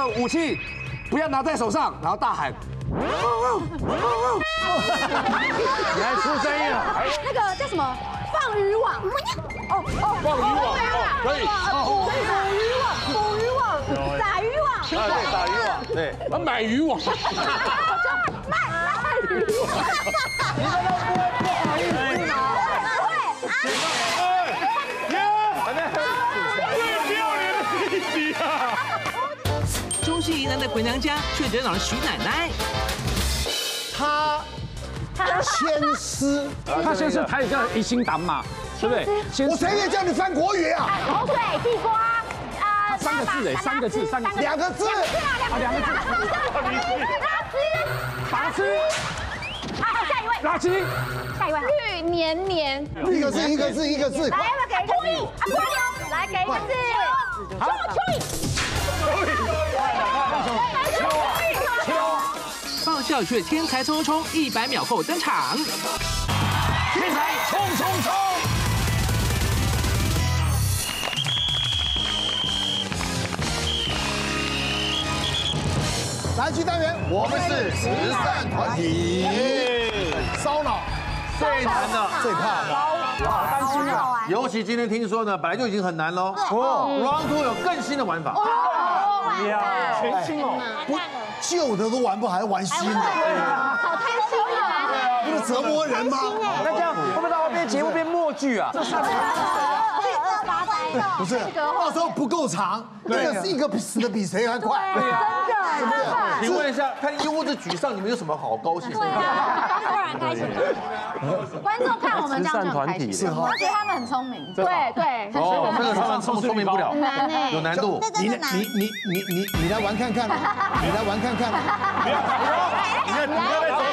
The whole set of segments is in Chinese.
个武器不要拿在手上，然后大喊。你还出声音了？ 那个叫什么？放渔网。哦， 放渔网，可以。 捕渔网，打渔网。 对，打渔网，对，我买渔网。 卖渔网。 你这都不好意思吗？ 中信宜兰的回娘家却惹恼了徐奶奶。 他先师， 他先是他也叫一心党嘛，对不对？ 我谁也叫你翻国语啊？ 口水、地瓜， 三个字哎，三个字， 两个字， 两个字。拔丝。 好，下一位。 垃圾。 下一位。绿黏黏。 一个字。来，要不要给一个字？ 来，给一个字。好， 爆笑却天才冲冲冲，100秒后登场。 天才冲！ 来去单元，我们是慈善团体。烧脑最难的， 最怕的， 哇，担心啊！尤其今天听说呢，本来就已经很难喽。Round 2有更新的玩法。 全新哦， 不旧的都玩不还玩新的， 好贪心啊！ 不是折磨人吗？ 那这样会不会到后面节目变默剧啊？ 不是，到时候不够长，这个是一个死的比谁还快。 对呀，真的。 请问一下，看一屋子沮丧，你们有什么好高兴的？ 对啊，当然开心。观众看我们这样就很开心， 是哈， 我觉得他们很聪明。对。 哦，这个他们聪明不了，有难度。 你来玩看看，你来玩看看。 你看在走。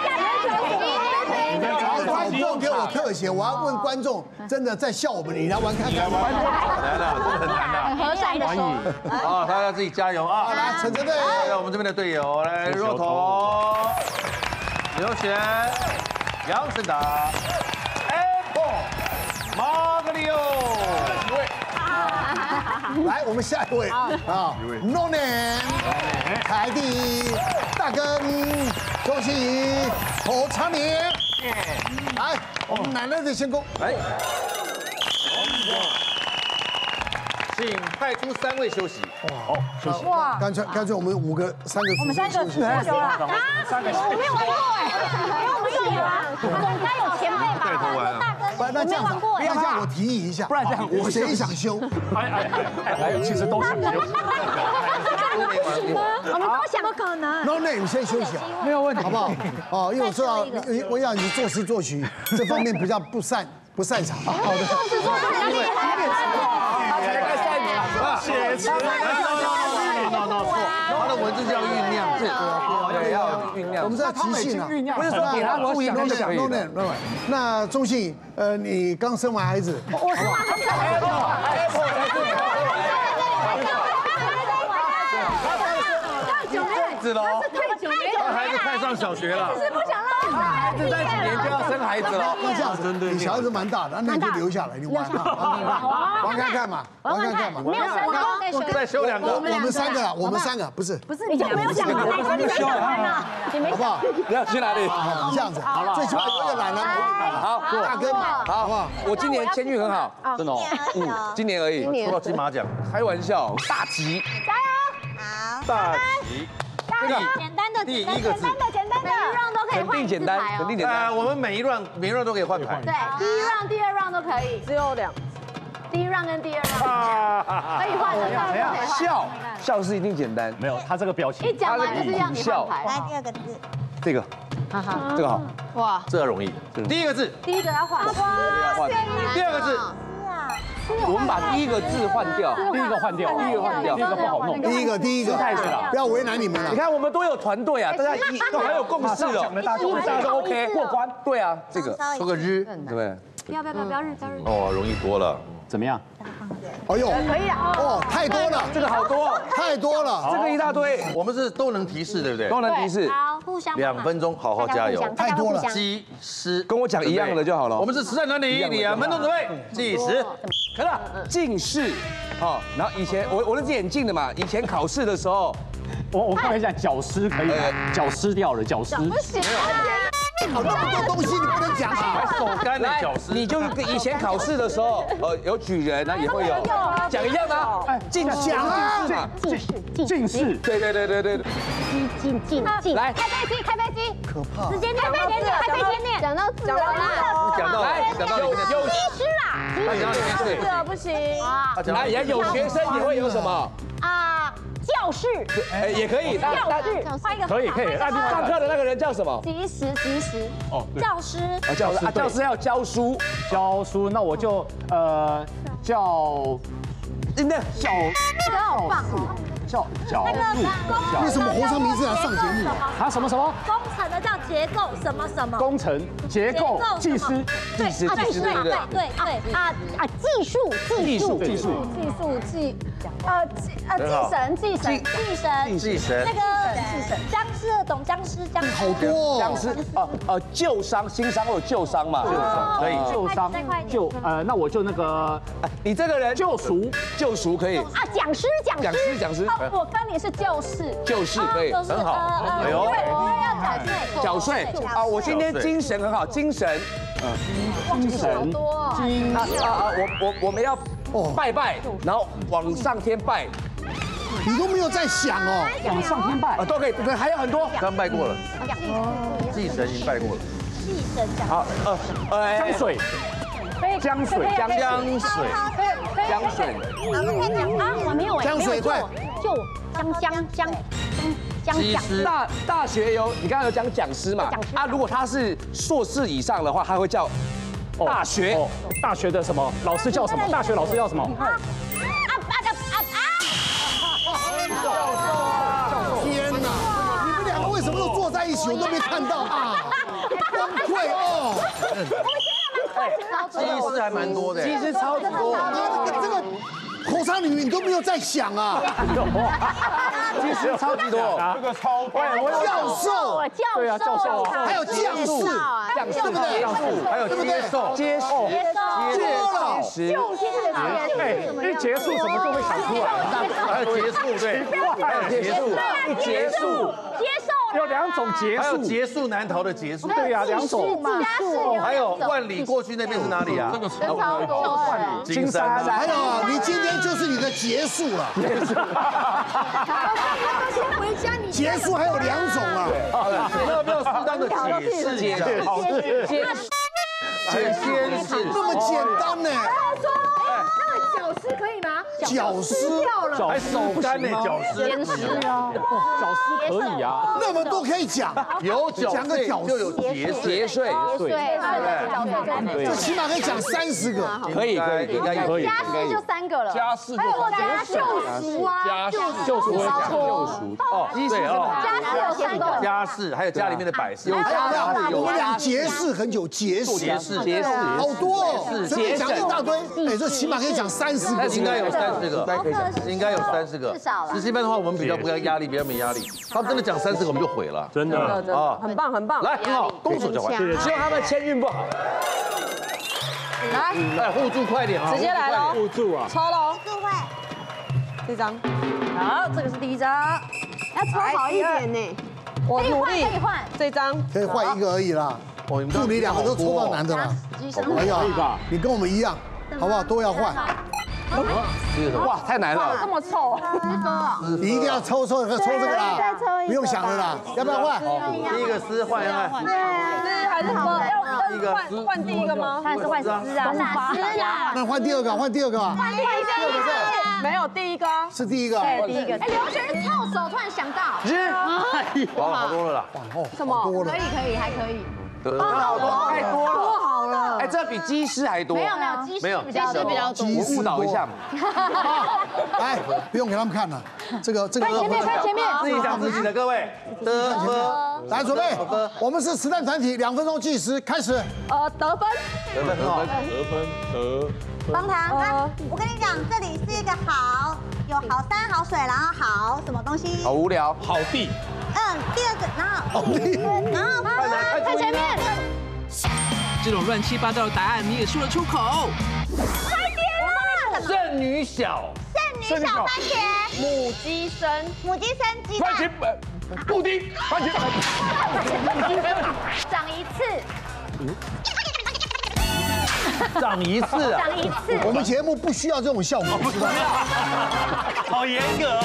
观众给我特写，我要问观众，真的在笑我们，你来玩看看。 来了，真的很难的。 和善的说。 啊，大家自己加油啊！ 来，陈哲队， 来我们这边的队友，来骆驼、刘璇、杨森达、Apple、马格里奥。 来，我们下一位啊 ，No Name， 凯蒂、大根、周欣怡、侯昌明。来，我们奶奶的先攻。 来，请派出3位休息。 哦，休息。 哇， 干脆我们5个3个。 我们3个休息。 有了啊！我没有玩过哎，我们有啊，总该有前辈吧？ 带头玩啊！ 不，那这样子，不要这样，我提议一下， 不然这样我谁想休？ 其实都想休。 我们都想，不可能。 No Name 先休息啊， 没有问题， 好不好？哦，因为我知道，我想你作词作曲这方面比较不擅长。好的。 作词作曲很厉害。 写词。他的文字叫酝酿，是，要酝酿。 我们是要即兴啊， 不是说给他录音就想 No Name。那钟信，你刚生完孩子， 我生完孩子喽，让孩子快上小学了， 是不想让孩子在几年就要生孩子了。 那这样子，你小孩子蛮大的，那你就留下来，你玩玩看看嘛，玩看看嘛。 没有生再修2个。 我们三个不是， 你就没有想过来你修啊？ 好不好？ 你要去哪里？ 这样子，最起码有一个懒人。 好， 大哥， 好不好？我今年签运很好，真的哦，今年而已， 抽到金马奖， 开玩笑，大吉， 加油！好， 大吉。 这个简单的， 第一个字， 简单的，每一 round 都可以换一次牌哦。 肯定简单。 我们每一 round 都可以换牌。 对，第1 round、第2 round 都可以，只有2。第1 round 跟第2 round 可以换的， 笑是一定简单， 没有他这个表情， 一讲完就是让你换牌。 来第2个字， 这个，这个好， 哇， 这容易。第1个字， 第1个要换，哇， 第2个字。 我们把第一个字换掉， 第一个换掉， 第一个换掉， 第一个不好弄。 第一个太对了， 不要为难你们了。 你看我们都有团队啊，大家都很有共识了，大家都 OK 过关。对啊，这个抽个日， 对。 不要日， 哦，容易多了。 怎么样？ 哎呦， 可以啊。 哦，太多了， 这个好多， 太多了， 这个一大堆， 我们是都能提示，对不对？ 都能提示。 好，呼互相 2分钟，好好加油。 太多了计时跟我讲一样的就好了。 我们是实战团体，2分钟准备计时。 可是近视，哦，然后以前我是眼镜的嘛，以前考试的时候， 我看一下，脚湿可以吗？脚湿掉了，脚湿。 不行， 好那么多东西你不能讲啊！ 手干的脚湿， 你就是以前考试的时候，有举人呢，也会有讲一样的啊，近视讲啊， 近视， 对， 来，开飞机，开飞机， 可怕。 直接念，开飞机念，讲到字了啦， 讲到有医师啦， 字不行啊， 来，也有学生也会有什么啊，教室， 也可以， 教室，换一个， 可以。 上课的那个人叫什么？ 及时， 哦， 教师， 教师要教书， 那我就叫好棒哦。 为什么侯昌明是来上节目啊？ 啊什么？ 工程的叫结构什么什么？ 工程结构技师， 对，技术， 技术， 祭神，那个僵尸懂僵尸， 好多僵尸旧伤、新伤或者旧伤嘛， 可以旧伤那我就那个你这个人救赎可以啊，讲师，我跟你是旧事可以， 很好。哎呦， 我要缴税啊！我今天精神很好，精神，我们要拜，然后往上天拜， 你都没有在想哦， 往上天拜都可以，还有很多， 刚拜过了，祭神已经拜过了。 好， 江水， 我没有江水对， 就大学有，你刚刚有讲讲师嘛？啊，如果他是硕士以上的话，他会叫大学。 大学的什么老师叫什么？大学老师叫什么？ 天哪！你们两个为什么都坐在一起？我都没看到啊！崩溃哦！ 技师还蛮多的， 技师超级多。 这个侯昌明你都没有在想啊！ 技师超级多， 这个超多。 教授， 对啊，教授啊， 还有将士，对不对？ 还有接受， 一结束什么就会想出来。 还有结束，对，还有结束， 有2种结束， 还有结束难逃的结束。 对呀，2种。 还有万里过去那边是哪里啊？这个金山。 还有你今天就是你的结束了。结束还有2种啊。 要不要适当的解释一下？ 这么简单呢？ 脚湿可以吗？ 脚湿还手干呢，脚湿。 脚湿可以啊， 那么多可以讲， 有讲个脚就有节税， 这起码可以讲30个。 可以，应该可以。 家事就3个了， 家事还有救赎啊， 救赎哦，对哦， 家事有3个， 家事还有家里面的摆设， 我们俩节事很久，节事好多哦，所以讲一大堆。哎，这起码可以讲30个， 应该有30个，应该有30个。 至少了。 实际班的话，我们比较不要压力，比较没压力。他们真的讲30个，我们就毁了。 真的啊， 很棒。 来，很好，攻守交换。 希望他们签运不好。 来， 互助快点啊！ 直接来喽， 互助啊， 抽喽，这张，好，这个是第1张， 要抽好一点呢。 我努力， 可以换这张可以换1个而已啦。祝你2个都抽到男的了。哎呀，你跟我们一样，好不好？都要换。 哇，太难了， 这么臭， 你一定要抽这个啦，不用想了啦，要不要换？ 第一个丝换一换， 是还是要换第一个吗？ 还是换丝啊？ 那换第2个，换第2个吧。 没有第一个， 是第一个。 对，第一个。哎，刘璇是臭手，突然想到。 哇，好多了啦。 什么？可以，还可以。 好多， 太多了， 多好了。 哎，这比机师还多。 没有，机师比较多。 我误导一下嘛。 来，不用给他们看了，这个。 看前面。 自己讲自己的，各位。 来，准备，我们是实战团体，2分钟计时，开始。 得分很好。 方糖啊，我跟你讲，这里是一个好，有好山好水，然后好什么东西？ 好无聊， 好地， 第二个，然后看前面， 这种乱七八糟的答案你也说得出口？ 快点啦！ 剩女小， 剩女小番茄， 母鸡生， 母鸡生鸡蛋， 布丁，番茄， 长一次， 长一次啊， 长一次， 我们节目不需要这种效果，知道吗？ 好严格。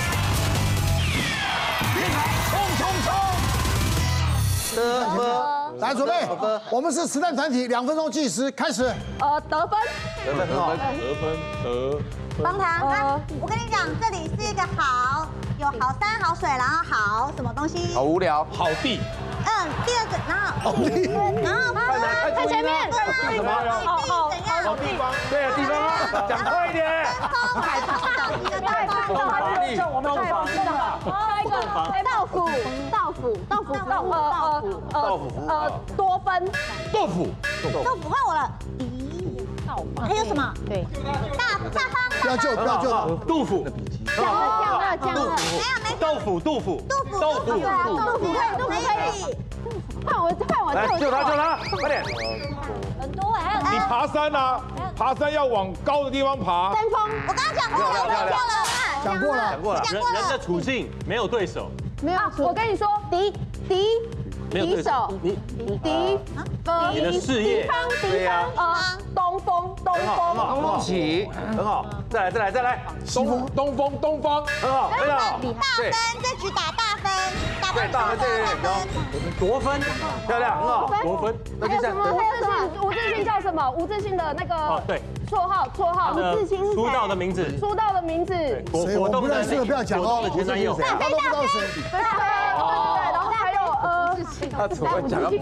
来准备，我们是实战团体，2分钟计时，开始。 得分， 方糖啊！我跟你讲，这里是一个好，有好山好水，然后好什么东西？ 好无聊。 好地， 第二个，然后看前面， 什么？ 好地方，对啊，地方啊，讲快一点。 我们太放松了。 多分， 豆腐， 豆腐换我了。还有什么？对，大方， 不要救， 杜甫， 降了， 没有， 豆腐， 豆腐可以， 换我来救他，快点。 很多哎，还有你爬山啊，爬山要往高的地方爬。 登峰， 我刚刚讲过了， 讲过了。 人的处境没有对手， 没有，我跟你说，敌手， 你的事业，对呀， 东风， 起， 很好，再来， 东方， 很好， 大分，这局打大分，大分， 夺分，漂亮，很好，夺分。那还有什么？吴志信叫什么？吴志信的那个对， 绰号，吴志信出道的名字， 谁我不认识的不要讲哦， 前男友， 他都不知道谁。 对，然后还有他怎么会讲到一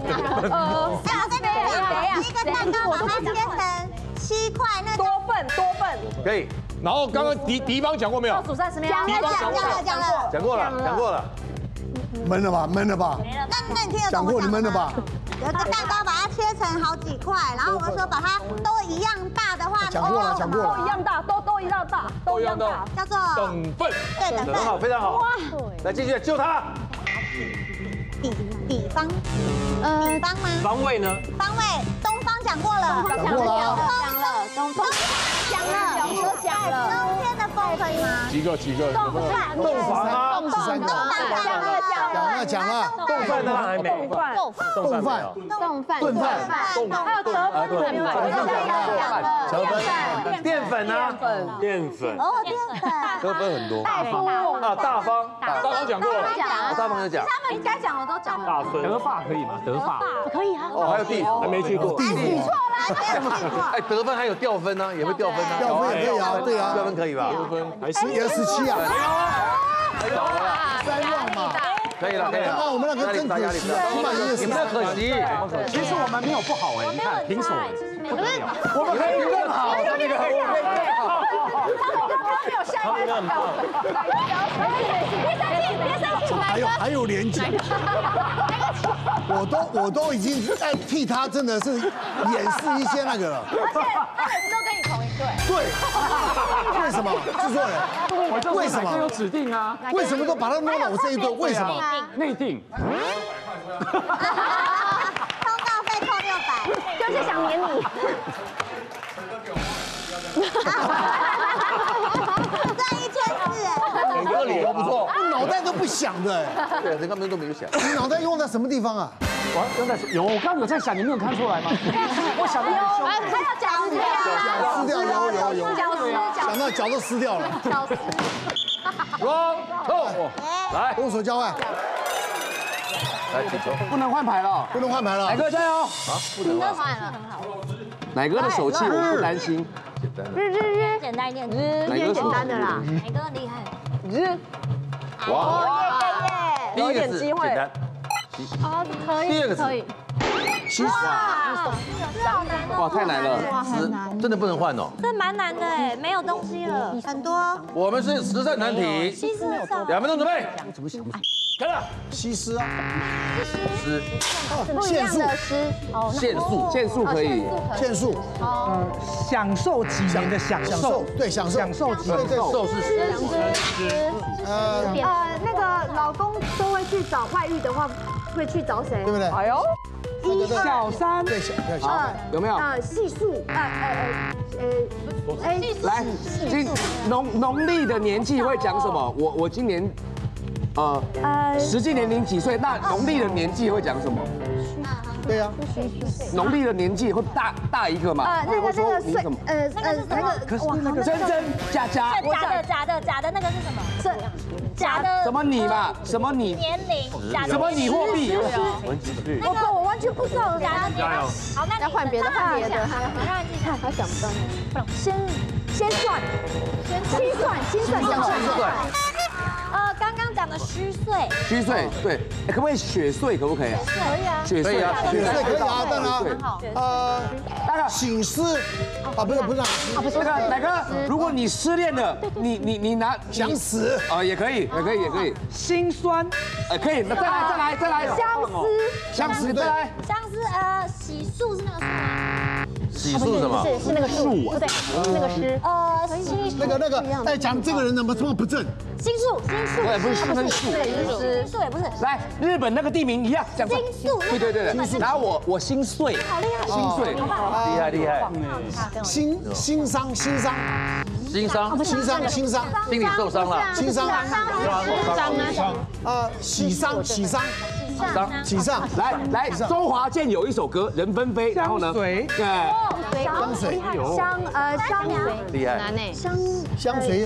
个蛋糕把它切成7块，那多份， 可以。 然后刚刚敌方讲过没有？ 数30秒， 讲过了。 闷了吧？ 那你听得懂？ 讲过你闷了吧？ 有一个蛋糕把它切成好几块，然后我们说把它都一样大的话， 讲过了。 都一样大，都一样大， 叫做等份。 对，等份。 很好，非常好。来继续救他。 底方吗？ 方位呢？ 方位，东方讲过了。东方讲了。冬天的风可以吗？ 几个？ 洞房啊 ，13个。讲了。 冻饭呢？还没。 冻饭。 还有得分， 淀粉啊，淀粉。 得分很多。 大方讲过了。 大方就讲。 他们该讲的都讲了。 大分。 德法可以吗？德法可以啊。 还有地，还没去过。 你错了， 哎，得分还有掉分呢，也会掉分呢。 掉分也可以啊，对啊。 掉分可以吧？ 还是 17啊。3万嘛。 可以了。 那我们那个真可惜，起码也你们可惜。 其实我们没有不好哎，你看平手，不得了， 我们可以更好。 没有下一个还有连结。我都已经在替他，真的是演示一些那个了。 而且他每次都跟你同一队。 对，为什么？制作人，为什么？ 有指定啊？ 为什么都把他弄到我这一队？为什么？ 内定。 通告费扣600， 就是想黏你。 赚1400， 每个理由不错， 脑袋都不想的。 对，人根本都没有想。 你脑袋用在什么地方啊？ 我刚刚有在想，你没有看出来吗？我想的很凶。 还要讲撕掉，有， 讲到脚都撕掉了。 脚撕。 来， 攻守交换， 来踢球， 不能换牌了， 不能换牌了。 奶哥加油！ 不能换。 换了，很好。 奶哥的手气我不担心。 简单一点， 奶哥简单的啦。 哪个厉害？ 哇， 第一个机会。 简单。 可以。 第二个可以。 哇，太难了， 真的不能换哦。 这蛮难的哎，没有东西了，很多。 我们是实战团体，2分钟准备。 怎么想？ 西施啊， 不一样的诗。哦， 限速可以， 限速， 享受几年的享受， 对，享受， 享受几年， 受是那个老公都会去找外遇的话，会去找谁？ 对不对？ 哎呦， 小三， 对，小有没有？ 细数， 来，农历的年纪会讲什么？我今年，实际年龄几岁？那农历的年纪会讲什么？ 对啊， 农历的年纪会大一个嘛？ 那个岁， 真假， 假的那个是什么？是假的什么你嘛？什么你？ 年龄，假的什么你货币？ 我完全不知道。 假的年龄。好，那要换别的，换别的。 让你看， 他想不到。先算，心算， 刚刚讲的虚岁， 虚岁，对，可不可以血岁？可不可以？ 可以啊， 血岁啊， 血岁可以啊，当然， 那个醒狮啊，不是， 那个哪个？如果你失恋了，你拿想死也可以， 心酸， 可以，再来，相思，再来， 像是洗漱是那个漱吗？ 洗漱是什么？ 是那个数，不对，那个诗。 那个，哎，讲这个人怎么这么不正？ 心术， 对，不是心术， 心术也不是。 来，日本那个地名一样，讲心术， 对。然后我心碎， 好厉害， 心碎， 厉害， 心伤， 心理受伤了， 心伤，喜丧， 来，周华健有一首歌《人纷飞》，然后呢， 水， 对， 香水， 厉害， 香水，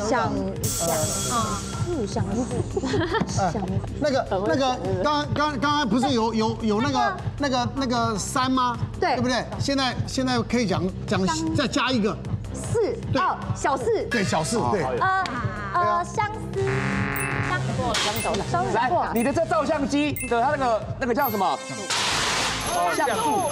那个，刚刚不是有那个山吗？对不对？现在可以讲再加一个 4，小4， 对，小4，对， 相思。 来，你的这照相机的它那个叫什么？像素。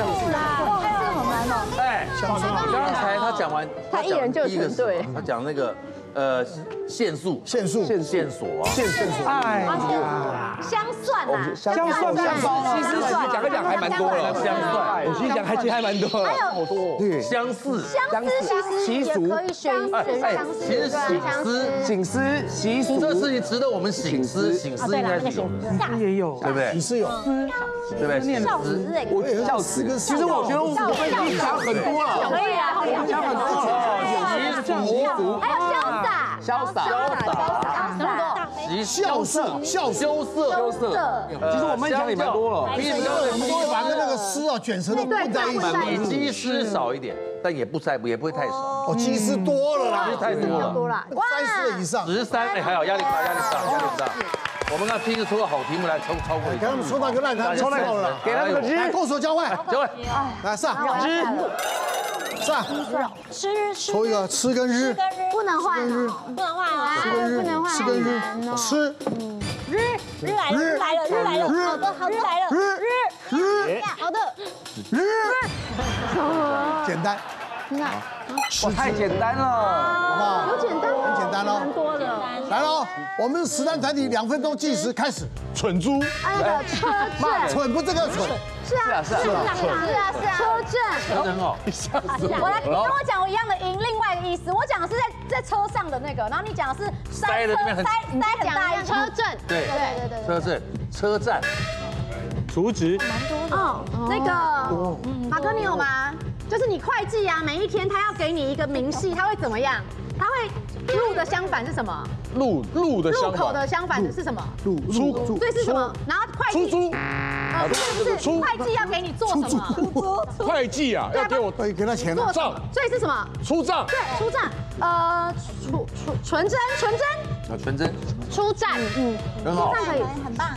哎，刚才他讲完， 他一人就全对。 他讲那个线索啊， 哎呀， 相算啊， 相算， 其实讲还蛮多了， 相算， 我其实讲还蛮多了， 好多， 对， 相似， 其实也可以选其实醒思习俗， 这个事情值得我们醒思，应该是有， 也有， 对不对？ 你是有， 对不对？ 我笑死，其实我觉得我们已经讲很多了， 可以啊， 讲很多了，习俗， 还有潇洒， 萧瑟， 其实我们讲也蛮多了， 我们都会把那个诗啊卷舌都混在一起， 比鸡诗少一点，但也不会太少， 哦，鸡诗多了啦， 太多了 ，3以上 ，13，哎，还好，压力大。我们看平时出个好题目来超过一下， 给他们抽到一个烂摊，抽到了， 给他们个来动手交换，来上，上，抽一个吃跟日， 不能换， 吃跟日，吃， 日来了，好的，好的， 简单， 哇，太简单了， 好不好？ 有简单， 很简单喽， 多的。 来喽，我们实战团体2分钟计时开始。 蠢猪， 那个车震， 蠢不这个蠢， 是啊，车震很好， 你跟我讲我一样的赢，另外一个意思，我讲的是在车上的那个，然后你讲的是塞的那边很很大一车震， 对，车站， 储值， 那个马哥你有吗？就是你会计啊，每一天他要给你一个明细，他会怎么样？他会路的相反是什么？ 路的路口的相反是什么？ 出， 对是什么？然后会计， 出租， 是会计要给你做什么？ 会计啊，要给我给他钱了， 账， 所以是什么？ 出账， 对，出账，纯真， 纯真， 出站， 很好， 出站可以， 很棒。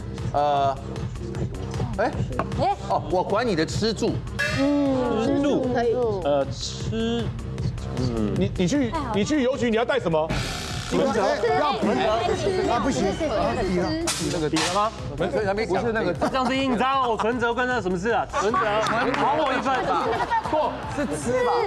我管你的吃住， 吃住可以， 吃，你去邮局你要带什么？ 存折，要存折，啊不行， 那个底了吗？还没不是那个， 这样是印章哦，存折跟那什么事啊？存折，还我一份吧。 错，是吃吧？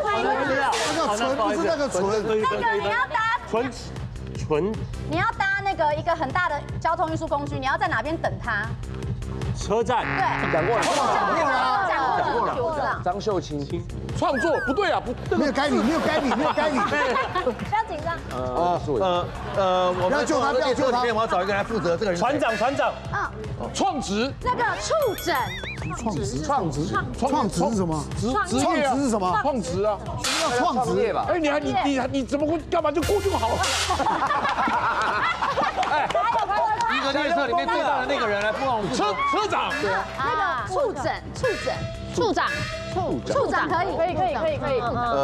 那个存不是那个存， 那个你要搭存， 你要搭那那个一个很大的交通运输工具，你要在哪边等它？ 车站。 对， 讲过了， 讲过了。 张秀清， 创作不对啊，不， 没有该你，没有该你，没有该你。 不要紧张。 我们救他，不要救他。 里面我要找一个人来负责这个人。 船长，创职， 那个触诊。 创职是什么？ 职业是什么？ 创职啊， 要创职吧？ 哎，你怎么会干嘛就过就好了？ 哎，一个列车里面最大的那个人来帮我们车长， 那个触诊，处长可以。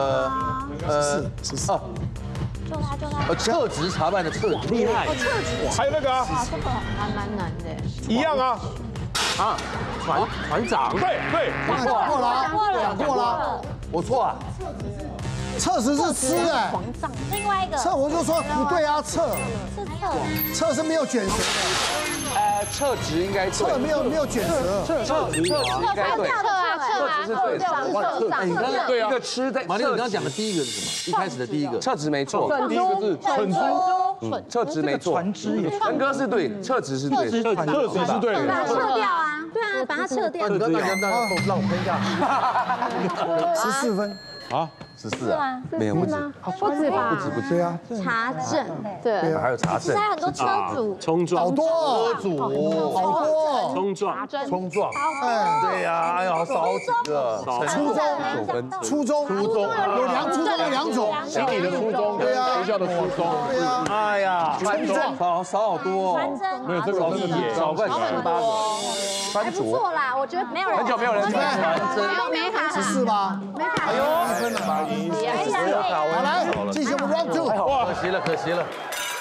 是。 救他。 撤职查办的撤，厉害。 还有那个啊， 这个还蛮难的。 一样啊。 船长， 对， 讲过了， 我错啊。 撤职是吃哎， 另外一个撤我就说不对啊，撤是没有卷舌的， 撤职应该撤没有卷舌， 撤职应该对，撤职是对的。 你刚刚对啊， 一个吃在马丽，你刚刚讲的第一个是什么？一开始的第一个撤职没错， 第一个字蠢猪， 撤职没错，陈哥是对，撤职是对， 撤职是对的。 把它撤掉啊！对啊，把它撤掉。 你刚刚让我喷一下。 14分啊，14啊， 没有不止， 不止吧？ 不对啊， 查证，对， 还有查证， 还有很多车主， 冲撞， 好多车主， 好多， 冲撞， 哎， 对呀，哎呀，少好几个， 初中有两种， 心理的初中， 对啊， 学校的初中， 对啊， 哎呀， 传真少好多， 没有这个真的少快18个， 还不错啦，我觉得没有人很久没有人没卡 14吧， 没卡， 哎呦，1分了，好来，进行我们 round 2， 哇，可惜了。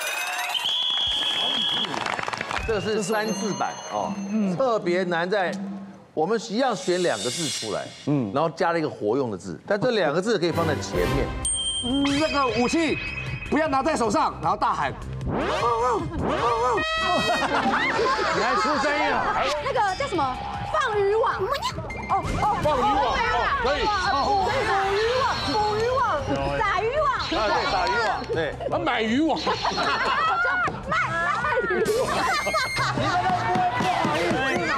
这个是3字版哦，特别难在我们一样选2个字出来，然后加了一个活用的字，但这2个字可以放在前面。 那个武器不要拿在手上，然后大喊。 你还出声音了？ 那个叫什么？放渔网。 放渔网，可以。 捕鱼网，打渔网。 对，打渔网，对。 买渔网。 卖渔网。 你们都不会钓鱼吗？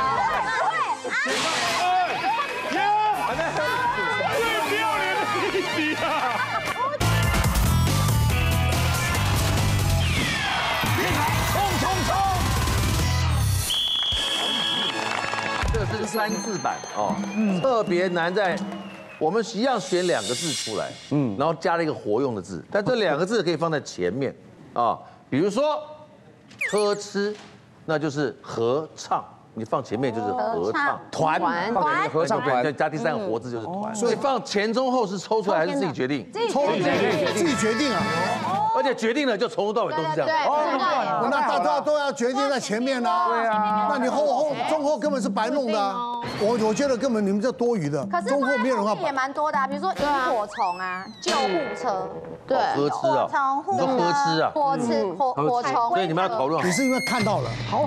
这是3字版哦，特别难在我们一样选2个字出来，然后加了一个活用的字，但这2个字可以放在前面啊，比如说呵吃，那就是合唱，你放前面就是合唱团，放前面合唱团，再加第3个活字就是团，所以放前中后是抽出来还是自己决定？ 自己决定啊。 而且决定了就从头到尾都是这样。 哦，那都要决定在前面啊。对啊。那你中后根本是白弄的。我觉得根本你们这多余的。 可是中后没有人要也蛮多的，比如说萤火虫啊、救护车，对， 呵吃啊，你说呵吃啊， 火虫。 所以你们要讨论。 你是因为看到了，好。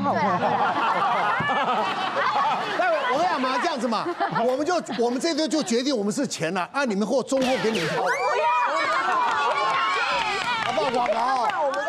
但我跟你讲嘛，这样子嘛，我们这队就决定我们是前了，按你们或中后给你们挑。广告，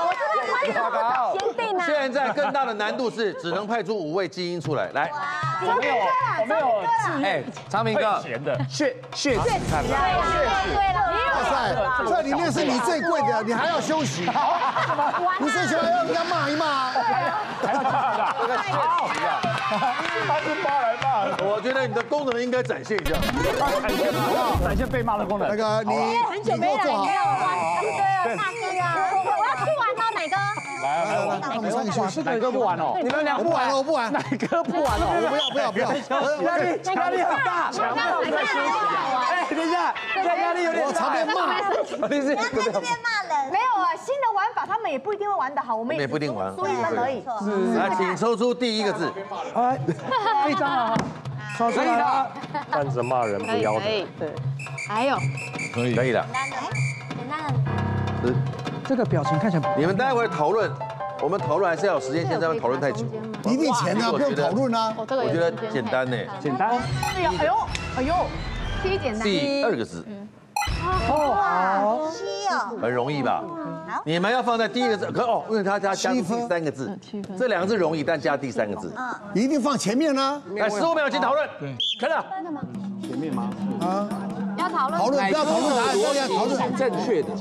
现在更大的难度是，只能派出5位精英出来。来， 我没有哎，长明哥，血看看， 哇塞，这里面是你最贵的，你还要休息，你最起码要人家骂一骂。 还要这个血洗啊，他是骂来骂。我觉得你的功能应该展现一下， 展现被骂的功能。 那个你给我做好。 大哥啊，我要去玩到哪个？ 来，他们3个休息。 哪个不玩哦？ 你们俩不玩了，我不玩。 哪个不玩哦？ 不要， 压力很大。哎，等一下，这压力有点大。 我常被骂。 你在这边骂人。 没有啊，新的玩法他们也不一定会玩得好，我们也不一定玩， 所以可以。 来，请抽出第1个字。 这一张啊， 可以的。 站着骂人不腰疼。 对。还有。 可以了。 简单的。 这个表情看起来， 你们待会儿讨论，我们讨论还是要有时间，现在会讨论太久。 一定钱啊，不用讨论啊。 我觉得简单呢。 简单。 哎呦，第一简单。 第2个字， 哇，七哦， 很容易吧？你们要放在第一个字，因为它加第三个字，这两个字容易，但加第三个字， 一定放前面呢。 来，15秒前讨论，开始。 前面吗？ 啊， 要讨论， 讨论不要讨论答案，要讨论正确的。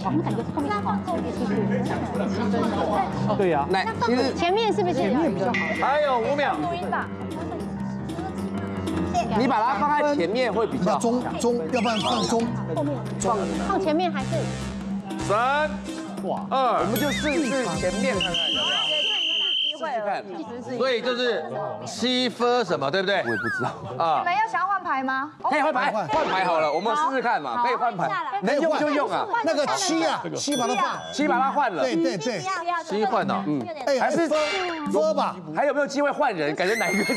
对呀， 来，其实前面是不是？前面比较好。 还有5秒。 你把它放在前面会比较好。 中，要不然放中， 放前面还是 3、2， 我们就试试前面看看。 所以就是7分什么，对不对？ 我也不知道啊。 你们要想要换牌吗？ 可以换牌，换牌好了，我们试试看嘛，可以换牌，能用就用啊。 那个7啊，7把它放 ，7把它换了。 对， 7换了， 哎，还是分吧。 还有没有机会换人？感觉哪一个？ 你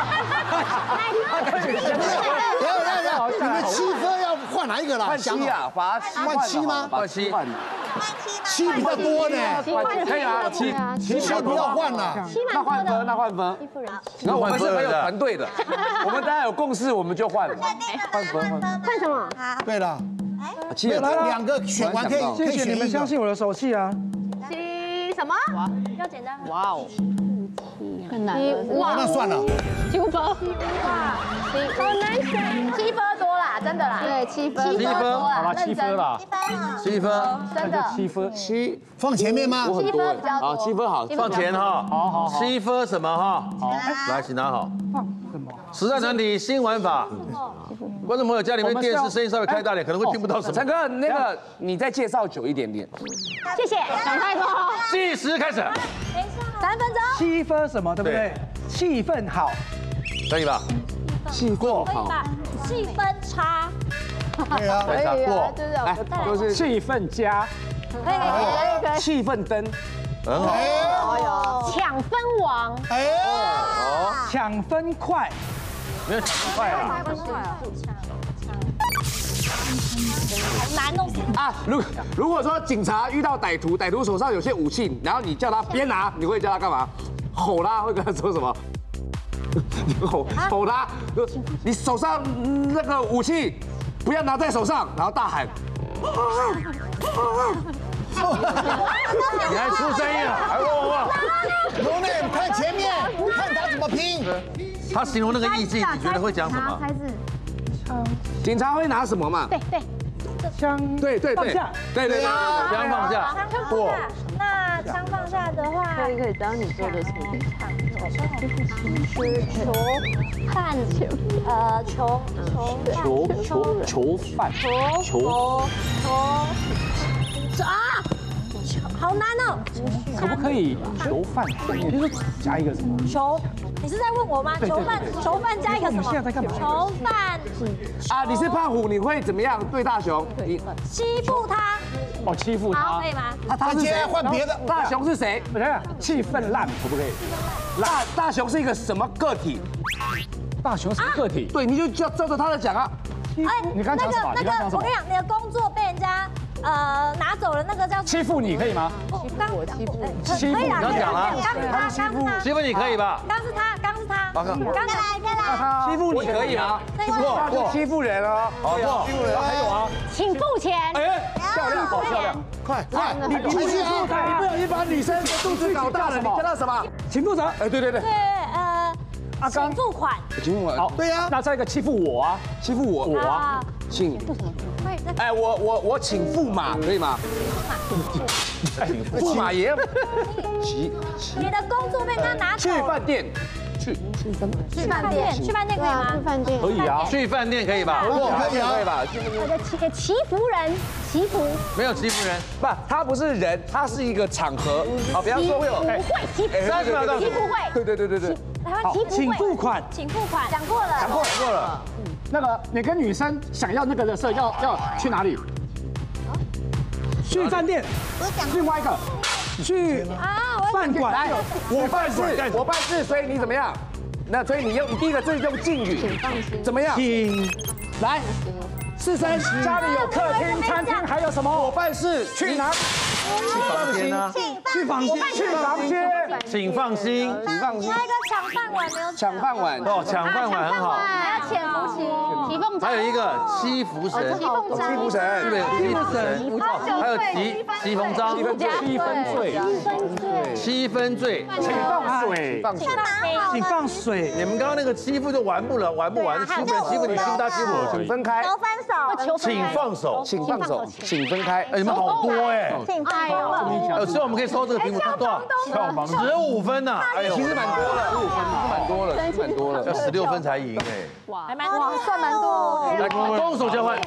们7分要换哪一个啦？ 换7啊，把它换7吗？ 换7。 7比较多呢， 可以啊，7 不要换了。 那换分，那换分。然后我们是很有团队的，我们大家有共识，我们就换了。换分， 换什么？ 对了， 没有 2个选完可以， 谢谢你们相信我的手气啊。 七什么？ 比较简单。 哇哦， 很难。 哇，那算了。 7分。好难选。7分多啦，真的啦。对，7分。 7分， 好了，7分了。 7分， 真的。 7分 7 放前面吗？ 7分比较多。 好，7分好， 放前哈。 好。 7分什么哈？好，来，请拿好。 放什么？ 实战团体新玩法。观众朋友家里面电视声音稍微开大点，可能会听不到什么。 陈哥，那个你再介绍久一点点。 谢谢，想太多。 计时开始。 3分钟。 7分什么？对不对？气氛好， 可以吧？ 气过好， 气氛差。 对啊， 可以过。 来，就是气氛佳， 可以。 气氛灯， 很好。 抢分王。 哎， 抢分快， 没有抢分快啊。 好难哦。 啊，如果说警察遇到歹徒，歹徒手上有些武器，然后你叫他别拿，你会叫他干嘛？吼他，会跟他说什么？吼他，你手上那个武器不要拿在手上，然后大喊。 你还出声音了，还问我？ 龙妹看前面，看他怎么拼。 他形容那个意境，你觉得会讲什么？ 警察会拿什么嘛？ 对对。 枪对， 放下， 对， 枪放下， 过。那枪放下的话， 可以，只要你做的是囚犯， 好难哦。 可不可以囚犯？你就是加一个什么？ 你是在问我吗？囚犯加一个什么？ 我们现在在干嘛？ 囚犯啊，你是胖虎，你会怎么样对大雄？ 欺负他。 哦，欺负他， 可以吗？ 他是谁？ 换别的。 大雄是谁？ 我想想，气氛烂可不可以？ 大雄是一个什么个体？ 大雄是个体， 对，你就照着他的讲啊。 哎， 你刚讲什么？ 我跟你讲，你的工作被人家拿走了，那个叫欺负你可以吗？ 欺负，可以啦， 刚讲了， 刚是他， 欺负你可以吧？ 刚是他，刚来， 欺负你可以吗？过，欺负人啊， 好过， 欺负人，还有啊， 请付钱。 哎，漂亮，好漂亮， 快， 你不小心把女生的肚子搞大了，你叫他什么？请负责。哎，对， 对，请付款。 请付款。 好， 对呀， 那再一个欺负我啊， 欺负我啊， 请。哎，我请驸马可以吗？驸马爷。 你的工作被他拿走。 去饭店。 去饭店可以吗？ 去饭店可以啊， 去饭店可以吧？ 可以吧？ 祈福人，祈福没有欺负人， 不，他不是人，他是一个场合。好，比方说会有不会祈福 30秒到。 祈福会。 对。 好， 请付款， 讲过了。 那个你跟女生想要那个的时候要去哪里？去饭店。另外一个去饭馆。 我办事，所以你怎么样？那所以你第一个字用敬语，怎么样？ 请来，4声，家里有客厅、餐餐厅还有什么？ 伙伴是去哪？ 去房间啊， 去房间，去房间。 请放心， 请放心。 还有一个抢饭碗没有抢饭碗哦，抢饭碗很好。 还有潜伏期，起凤还有一个七福神， 起凤章， 七福神， 对，七福神，还有七逢章，七分醉， 请放水，请放水。 你们刚刚那个欺负就玩不完，欺负人欺负你，欺负他欺负我， 请分开， 求分手， 请放手， 请放手，请分开。 哎，你们好多哎， 请分手。 所以我们可以抽这个题目多少？15分呐，哎呦， 其实蛮多了，15分，蛮多了， 要16分才赢哎。 哇，算蛮多。 来，攻守交换。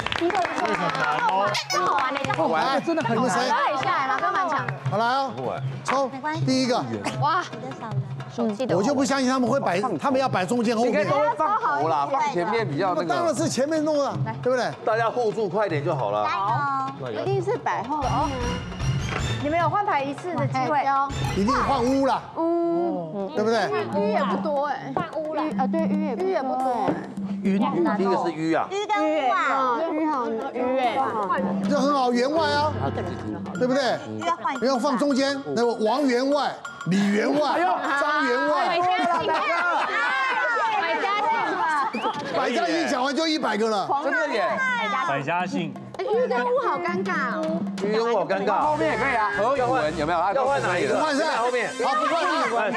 好玩的， 好玩，真的很谁？ 可以下来吗？刚蛮强。 好来哦，抽第一个。 哇， 我就不相信他们会摆，他们要摆中间后面。 应该都会放头啦，放前面比较那当然个。 是前面弄的，对不对？ 大家 hold 住，快点就好了。 一定是摆后面。你们有换牌一次的机会， 一定换屋啦，对不对？ 鱼也不多哎，换屋了啊，对，鱼也不多。 第一个是鱼啊， 鱼跟屋啊， 鱼好，鱼哎， 这很好，员外啊，对不对？不要放中间，那个王员外、李员外、张员外，百家姓讲完就100个了， 真的耶！ 百家姓。 鱼跟屋好尴尬哦。 鱼跟我尴尬。 后面也可以啊，何宇文有没有？ 要换哪一个？ 换上后面。 好，不换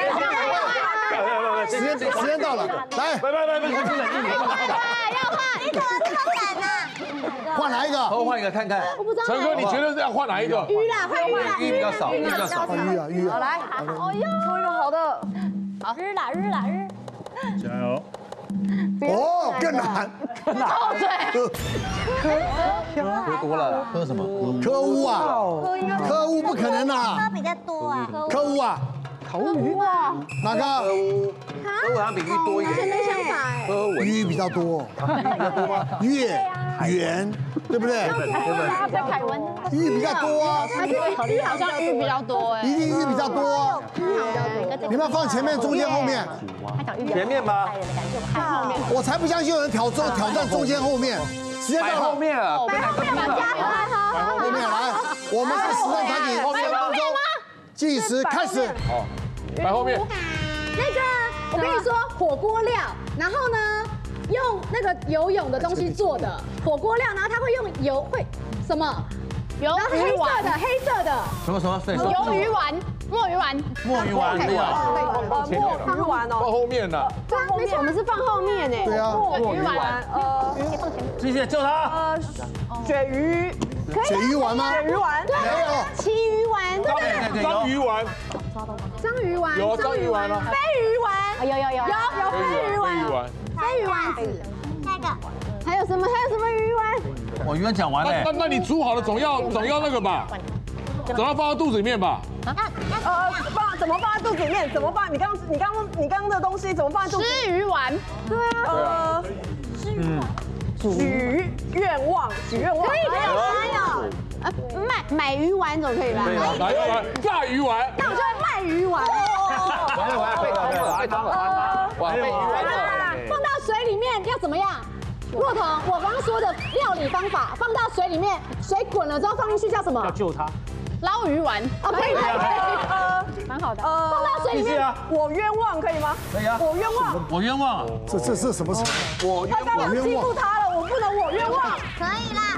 时间到了，来， 不冷静， 要换，你怎么这么懒呢？ 换哪一个？ 换一个看看。 陈哥，你觉得是要换哪一个？ 鱼啦，换鱼啦， 鱼比较少，鱼比较少。 鱼啊， 来，哦哟，抽一个好的。好，日。 加油！ 哦，更难。 喝多了，喝什么？ 科乌啊，科乌不可能啊， 喝比较多啊， 科乌啊， 鱼啊， 哪个？ 科乌好像比鱼多一点。 没想法哎。 鱼比较多，月圆，对不对？ 在凯文。 鱼比较多啊， 鱼好像鱼比较多哎。 一定鱼比较多啊。你们要放前面、中间、后面。 前面吧。 我才不相信有人挑战中间、后面。时间到了， 后面了， 后面来，我们是时尚团体，3分钟，计时开始。 好，摆后面。 那个，我跟你说，火锅料，然后呢，用那个游泳的东西做的火锅料，然后它会用油会什么？然后黑色的。 什么？ 鱿鱼丸，墨鱼丸。 鱼丸放后面呢。 对啊，没错，我们是放后面呢。 对啊， 墨鱼丸。 继续救他。 鳕鱼丸吗？ 鳕鱼丸。 没有。 旗鱼丸。 章鱼丸。 章鱼丸。 有章鱼丸啊。 飞鱼丸。有飞鱼丸。飞鱼丸。 下一个。 还有什么鱼丸？ 我鱼丸讲完了。 那你煮好了总要那个吧？总要放到肚子里面吧？ 怎么放在肚子里面？怎么放？你刚的东西怎么放在肚子？ 吃鱼丸。对啊。 许愿望。 可以还有。买鱼丸总可以吧？ 哪一丸？炸鱼丸。 那我就会卖鱼丸。 被汤了，哇，被鱼丸了。 放到水里面要怎么样？若彤，我刚刚说的料理方法，放到水里面，水滚了之后放进去叫什么？ 要救他。 捞鱼丸。哦，可以，蛮好的。放到水里面。 我冤枉可以吗？ 可以啊。我冤枉。 这是什么？ 我冤枉。刚刚欺负他了，我不能我冤枉。 可以啦。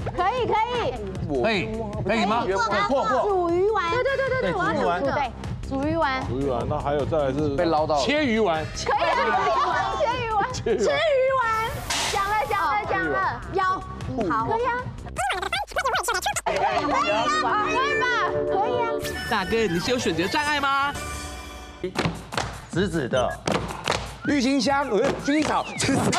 可以吗？破。 煮鱼丸。对，我要煮这个。煮鱼丸。 那还有再来是被捞到。 切鱼丸。 可以啊，切鱼丸。吃鱼丸。讲了。有。好。可以啊。可以吧？可以啊。 大哥，你是有选择障碍吗？ 紫的。 郁金香，薰衣草。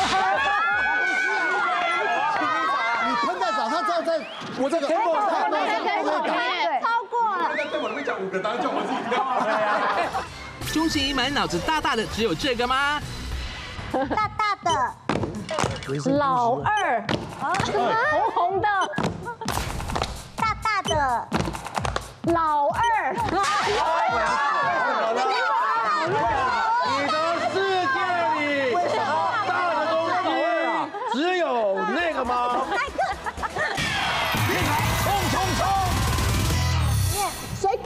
你喷在早上之后再，我这个。 超过了。 在我里面讲5个，当然叫我自己跳。 钟欣怡满脑子大大的，只有这个吗？ 大大的。 老二。红红的。 大大的。 老二。 你的世界里，大的东西只有那个吗？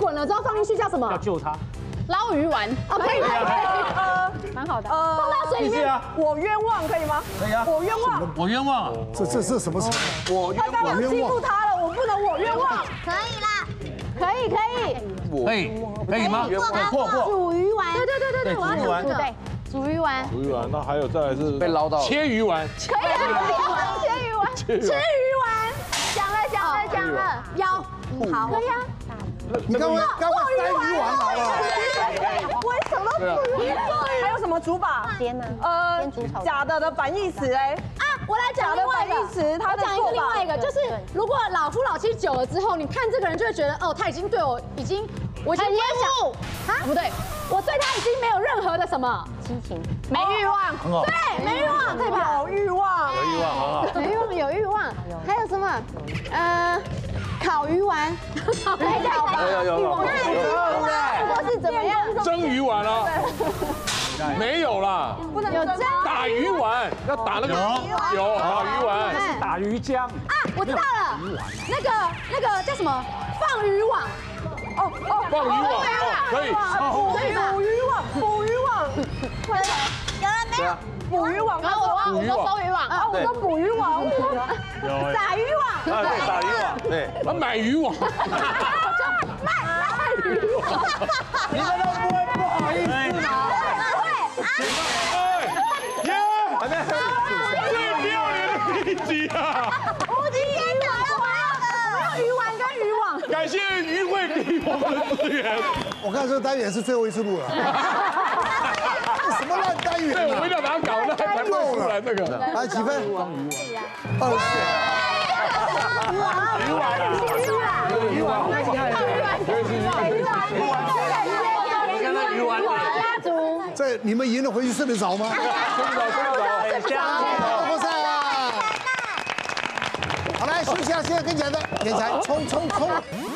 滚了之后放进去叫什么？ 要救它。 捞鱼丸。哦，可以，蛮好的。放到水里面。 我冤枉可以吗？ 可以啊。 我冤枉。 我冤枉啊！ 这什么词？ 他刚刚欺负他了，我不能我冤枉。 可以啦， 可以。 可以吗？过。 煮鱼丸。 对， 煮鱼丸。 对，煮鱼丸。 煮鱼丸，那还有再来是被捞到切鱼丸。 可以啊，切鱼丸。吃鱼丸。讲了，腰。好，可以啊。 你刚刚塞鱼丸好了。 为什么煮鱼丸？还有什么煮法？ 煎呢？ 假的反义词哎。 啊，我来讲另外一个反义词，他的讲一个做法另外一个，就是如果老夫老妻久了之后，你看这个人就会觉得，哦，他已经对我已经，我已经不会想啊，不对，我对他已经没有任何的什么激情， 没欲望，对，没欲望，对吧？ 有欲望， 有欲望很好。 没欲望，有欲望，还有什么？烤鱼丸， 有。 或是怎么样？ 蒸鱼丸啊？没有啦， 不能有蒸打鱼丸，要打那个有打鱼丸， 打鱼浆啊，我知道了，那个叫什么？放渔网。 放渔网可以。 捕鱼网， 有了没有？ 捕鱼网， 然后我说收渔网啊，我说捕鱼网， 打渔网， 对，打渔网，对，买渔网， 卖渔网， 你们都不会不好意思吗？ 耶！最不要脸的一集啊！ 我今天打了我要鱼丸跟渔网。 感谢渔会给我们的资源。 我看这个单元是最后一次录了。什么烂单元？ 对，我们一定要把它搞烂才不会出来这个。 来几分？20。 渔网， 这你们赢了回去睡得着吗？ 睡不着。 不赛啦！好来休息一下，现在跟你讲的，眼才冲！